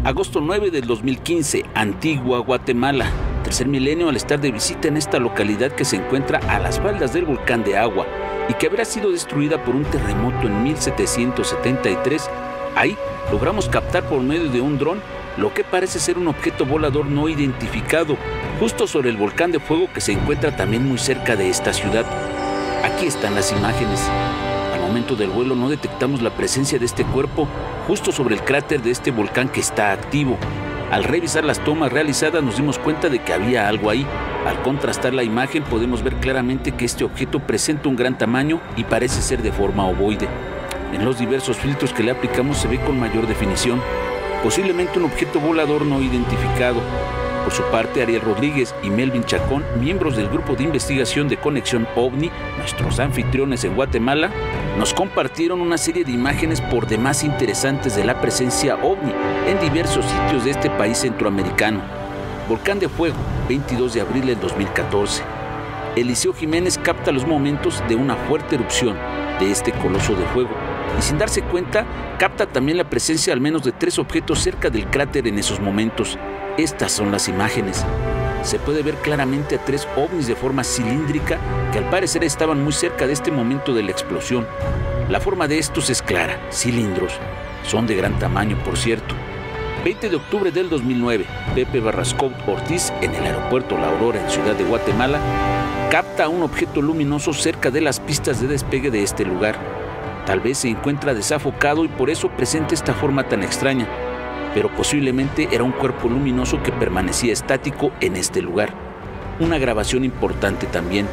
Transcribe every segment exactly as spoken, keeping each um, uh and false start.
Agosto nueve del dos mil quince, Antigua, Guatemala. Tercer milenio al estar de visita en esta localidad que se encuentra a las faldas del volcán de Agua y que habrá sido destruida por un terremoto en mil setecientos setenta y tres, ahí logramos captar por medio de un dron lo que parece ser un objeto volador no identificado, justo sobre el volcán de fuego que se encuentra también muy cerca de esta ciudad. Aquí están las imágenes. Al momento del vuelo no detectamos la presencia de este cuerpo justo sobre el cráter de este volcán que está activo. Al revisar las tomas realizadas nos dimos cuenta de que había algo ahí. Al contrastar la imagen podemos ver claramente que este objeto presenta un gran tamaño y parece ser de forma ovoide. En los diversos filtros que le aplicamos se ve con mayor definición, posiblemente un objeto volador no identificado. Por su parte, Ariel Rodríguez y Melvin Chacón, miembros del grupo de investigación de Conexión OVNI, nuestros anfitriones en Guatemala, nos compartieron una serie de imágenes por demás interesantes de la presencia OVNI en diversos sitios de este país centroamericano. Volcán de Fuego, veintidós de abril del dos mil catorce. Eliseo Jiménez capta los momentos de una fuerte erupción de este coloso de fuego y sin darse cuenta capta también la presencia al menos de tres objetos cerca del cráter en esos momentos. Estas son las imágenes. Se puede ver claramente a tres ovnis de forma cilíndrica que al parecer estaban muy cerca de este momento de la explosión. La forma de estos es clara, cilindros. Son de gran tamaño, por cierto. veinte de octubre del dos mil nueve, Pepe Barrascot Ortiz, en el aeropuerto La Aurora, en Ciudad de Guatemala, capta un objeto luminoso cerca de las pistas de despegue de este lugar. Tal vez se encuentra desafocado y por eso presenta esta forma tan extraña, pero posiblemente era un cuerpo luminoso que permanecía estático en este lugar. Una grabación importante también.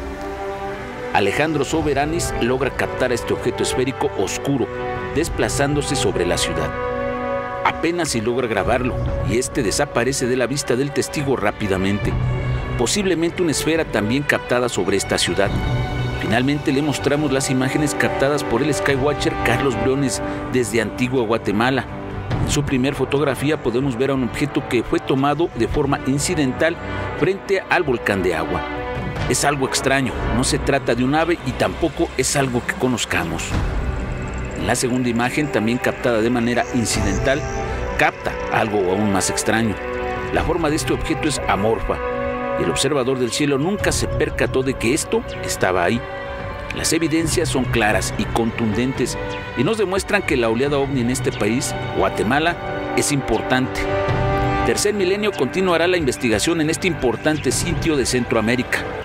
Alejandro Soberanis logra captar a este objeto esférico oscuro, desplazándose sobre la ciudad. Apenas si logra grabarlo, y este desaparece de la vista del testigo rápidamente. Posiblemente una esfera también captada sobre esta ciudad. Finalmente le mostramos las imágenes captadas por el Skywatcher Carlos Briones desde Antigua, Guatemala. En su primer fotografía podemos ver a un objeto que fue tomado de forma incidental frente al volcán de Agua. Es algo extraño, no se trata de un ave y tampoco es algo que conozcamos. En la segunda imagen, también captada de manera incidental, capta algo aún más extraño. La forma de este objeto es amorfa y el observador del cielo nunca se percató de que esto estaba ahí. Las evidencias son claras y contundentes y nos demuestran que la oleada ovni en este país, Guatemala, es importante. Tercer Milenio continuará la investigación en este importante sitio de Centroamérica.